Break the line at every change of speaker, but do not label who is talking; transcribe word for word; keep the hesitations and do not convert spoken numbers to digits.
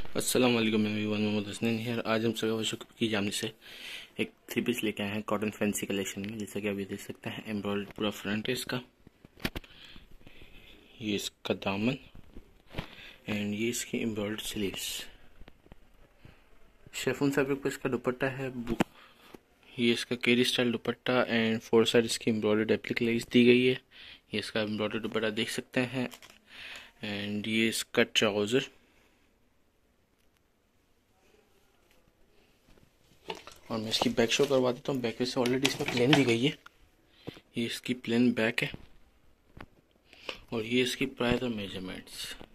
अस्सलाम वालेकुम everyone, Mohammad Hasnain here. आज हम सगा शुक्र की जानिब से एक थ्री पीस लेके आए हैं कॉटन फैंसी कलेक्शन में। जैसा कि आप ये देख सकते हैं, एम्ब्रॉयडर्ड पूरा फ्रंट है इसका, ये इसका दामन एंड ये इसकी एम्ब्रॉयडर्ड स्लीव्स। शेफून फैब्रिक पर इसका दुपट्टा है, ये इसका carry style dupatta and four side इसकी एम्ब्रॉयडर्ड एप्लिक लेस दी गई है। ये इसका एम्ब्रॉयडर्ड दुपट्टा देख सकते हैं एंड ये इसका ट्राउज़र। और मैं इसकी बैक शो करवा देता हूँ। बैक से ऑलरेडी इसमें प्लेन दी गई है, ये इसकी प्लेन बैक है और ये इसकी प्राइस और मेजरमेंट्स।